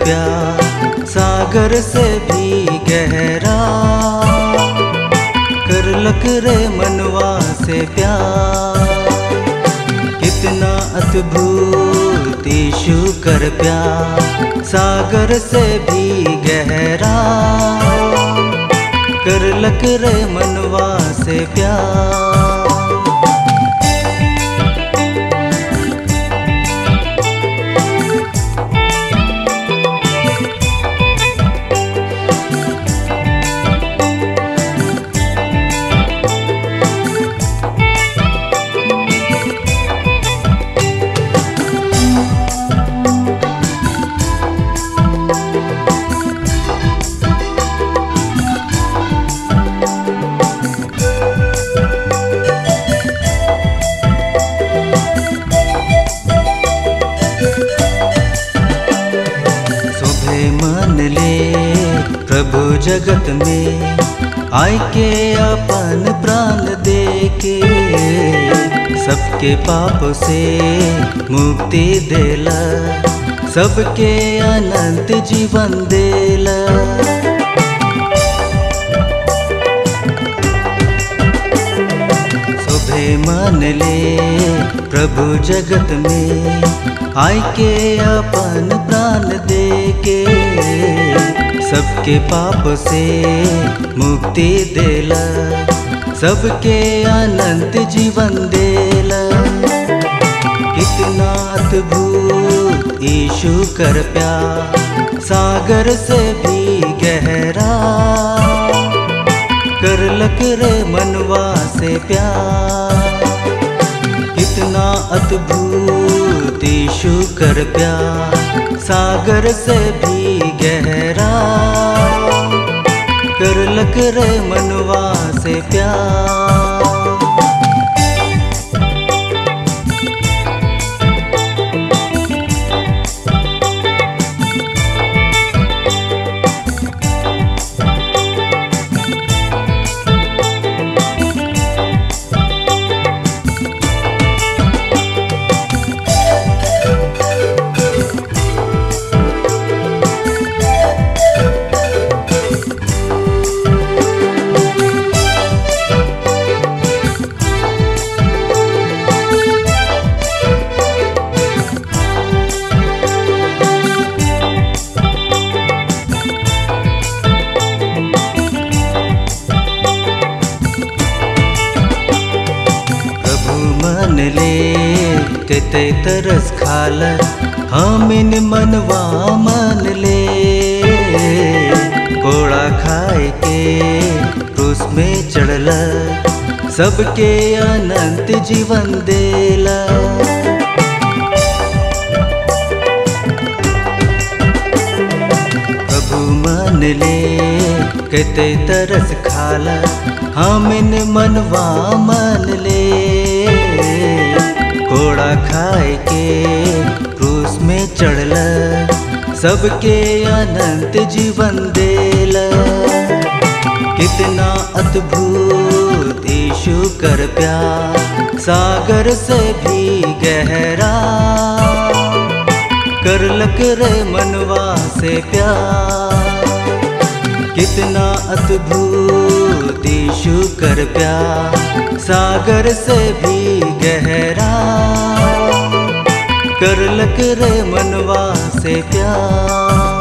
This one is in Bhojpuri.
प्यार सागर से भी गहरा, कर लक रे मनवा से प्यार। कितना अद्भुत यीशु कर प्यार सागर से भी गहरा, कर लक रे मनवा से प्यार। मान ले प्रभु जगत में आय के अपन प्राण दे के, सबके पाप से मुक्ति देला, सबके अनंत जीवन देला। सुबह मान ले प्रभु जगत में आय के अपन प्राण दे के, सबके पाप से मुक्ति देला, सबके अनंत जीवन देला। कितना अद्भुत यीशु कर प्यार सागर से भी गहरा, कर लक रे मनवा से प्यार। कितना अद्भुत यीशु कर प्यार सागर से भी गहरा, कर लक रे मनवा से प्यार। मान ले कते तरस खाल हमिन मनवा मान ले, कोड़ा खाए के क्रूस में चढ़ला, सबके अनंत जीवन देला। प्रभु मान ले कते तरस खाला हमिन मनवा मान ले, कोड़ा खाए के क्रूस में चढ़ला, सबके अनंत जीवन देला। कितना अद्भुत यीशु कर प्यार सागर से भी गहरा, कर लक रे मनवा से प्यार। कितना अद्भुत यीशु कर प्यार सागर से भी गहरा, कर लक रे मनवा से प्यार।